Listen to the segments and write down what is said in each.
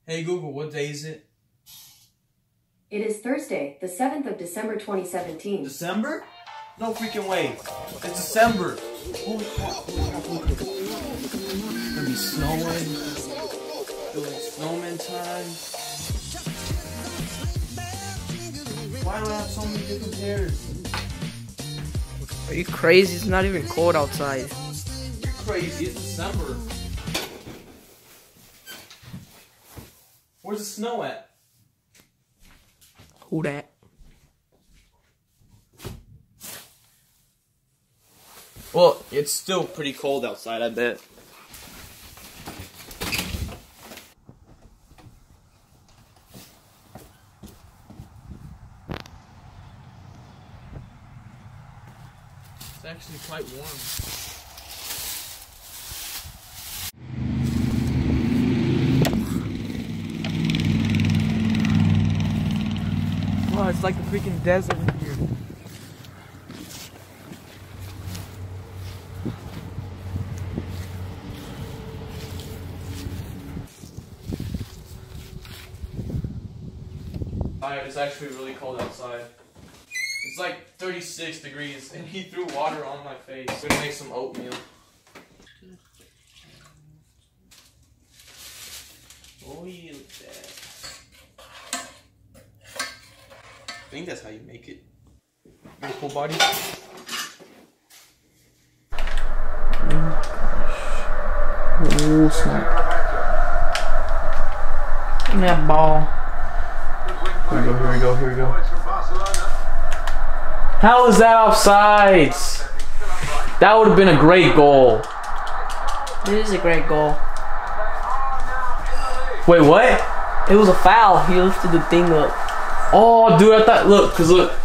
Hey Google, what day is it? It is Thursday, the 7th of December 2017. December? No freaking way. It's December. Holy crap, holy crap, holy crap. It's gonna be snowing. Doing snowman time. Why do I have so many different pairs? Are you crazy? It's not even cold outside. You're crazy, it's December. Where's the snow at? Who that? Well, it's still pretty cold outside, I bet. It's actually quite warm. Oh, it's like the freaking desert in here. It's actually really cold outside. It's like 36 degrees and he threw water on my face. I'm gonna make some oatmeal. Oh yeah, look at that. I think that's how you make it. Your full body. Oh snap. Give me that ball. Here we go, here we go, here we go. How is that offsides? That would have been a great goal. It is a great goal. Wait, what? It was a foul. He lifted the thing up. Oh, dude, I thought, look, cause look.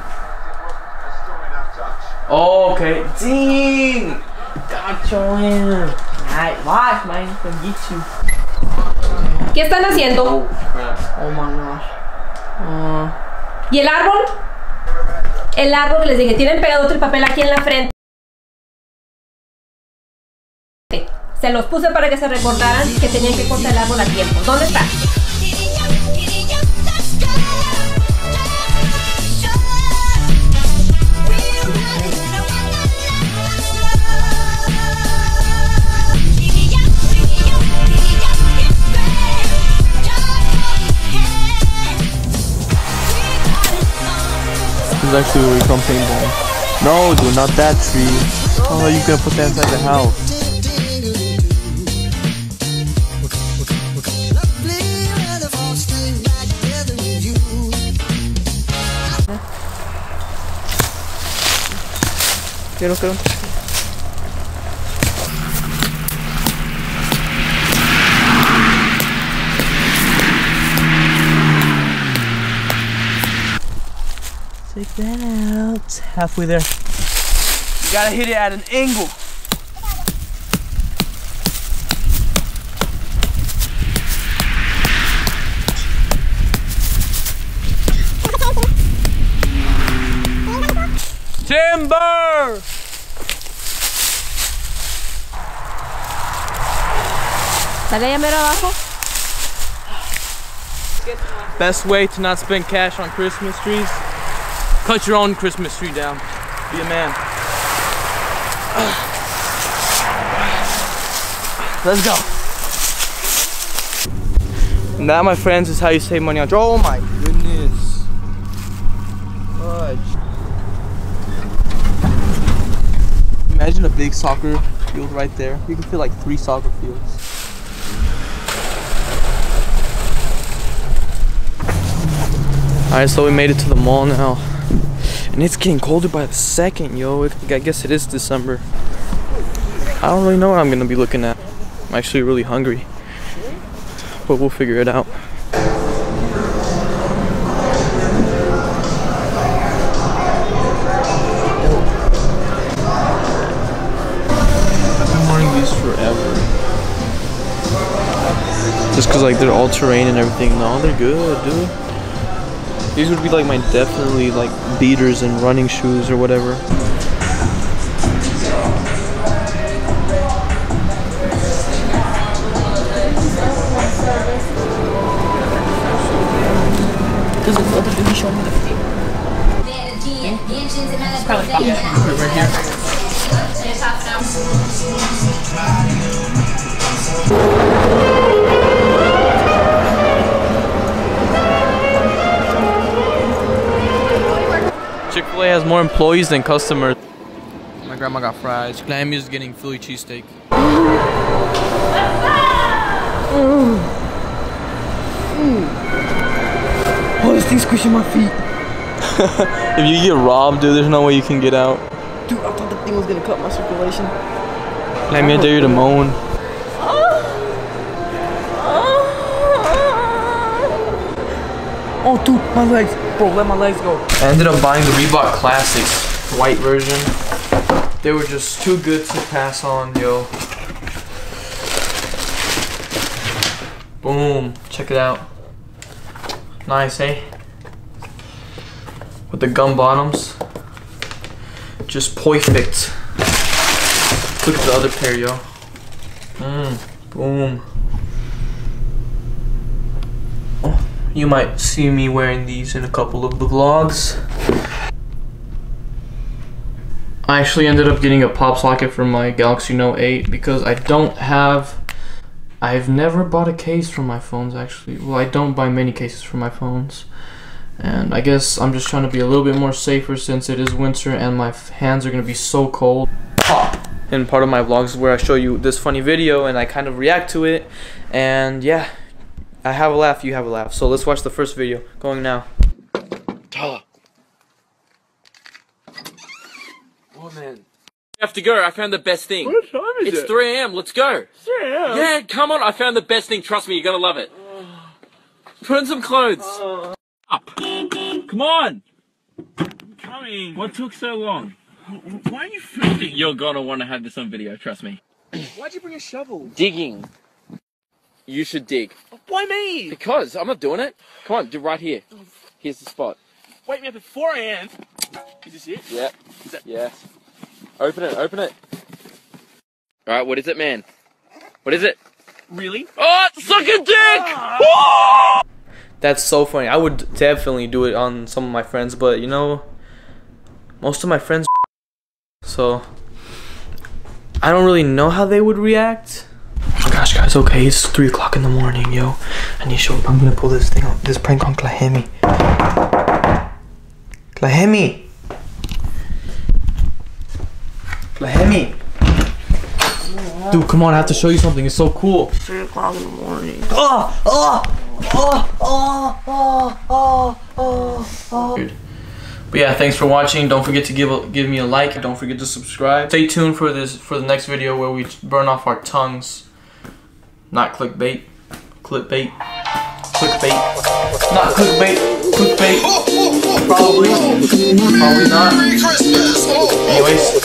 Oh, okay. Dang! Got you in. Alright, watch, man. Gonna get you. ¿Qué están haciendo? Oh, crap. Oh my gosh. ¿Y el árbol? El árbol que les dije, tienen pegado otro papel aquí en la frente. Se los puse para que se recordaran que tenían que cortar el árbol a tiempo. ¿Dónde está? This is actually where we come paintball. No, dude, not that tree. How are you gonna put that inside the house? Quiero. Take that out. Halfway there. You gotta hit it at an angle. Timber! ¿Sale allá mero abajo? Best way to not spend cash on Christmas trees? Cut your own Christmas tree down. Be a man. Let's go. And that, my friends, is how you save money on. Oh my goodness. Fudge. Imagine a big soccer field right there. You can fit like 3 soccer fields. Alright, so we made it to the mall now. And it's getting colder by the second, yo. I guess it is December. I don't really know what I'm gonna be looking at. I'm actually really hungry. But we'll figure it out. I've been wanting these forever. Just cause like they're all terrain and everything. No, they're good, dude. These would be like my definitely like beaters and running shoes or whatever. There's another dude. He showed me the thing. Probably Put it right here. Chick-fil-A has more employees than customers. My grandma got fries. Clammy's getting Philly cheesesteak. Oh, this thing's squishing my feet. If you get robbed, dude, there's no way you can get out. Dude, I thought the thing was gonna cut my circulation. Clammy, I dare you to moan. Oh, dude, my legs. Bro, let my legs go. I ended up buying the Reebok Classics white version. They were just too good to pass on, yo. Boom. Check it out. Nice, eh? With the gum bottoms. Just perfect. Look at the other pair, yo. Boom. Oh, you might see me wearing these in a couple of the vlogs. I actually ended up getting a pop socket for my Galaxy Note 8 because I've never bought a case for my phones, actually. Well, I don't buy many cases for my phones. And I guess I'm just trying to be a little bit more safer since it is winter and my hands are going to be so cold. And part of my vlogs is where I show you this funny video and I kind of react to it. And yeah, I have a laugh, you have a laugh. So let's watch the first video. Going now. Tyler. Oh man. We have to go. I found the best thing. What time is it? It's 3 AM. Let's go. 3 AM? Yeah, come on. I found the best thing. Trust me, you're gonna love it. Put on some clothes. Up. Come on. I'm coming. What took so long? Why are you filming? You're gonna want to have this on video. Trust me. Why'd you bring a shovel? Digging. You should dig. Why me? Because I'm not doing it. Come on, do right here. Here's the spot. Wake me up at 4 AM. Is this it? Yeah. Is that Yes. Open it. Open it. All right. What is it, man? What is it? really? Oh, suck a dick! That's so funny. I would definitely do it on some of my friends, but you know, most of my friends, so I don't really know how they would react. Oh gosh, guys, okay, it's 3 o'clock in the morning, yo. I need to show. I'm gonna pull this thing on, this prank on Clahemy. Clahemy. Clahemy. Dude, come on, I have to show you something. It's so cool. 3 o'clock in the morning. Dude. But yeah, thanks for watching. Don't forget to give me a like. Don't forget to subscribe. Stay tuned for the next video where we burn off our tongues. Not clickbait. Clickbait. Clickbait. Not clickbait. Clickbait. Probably. Probably not. Anyways.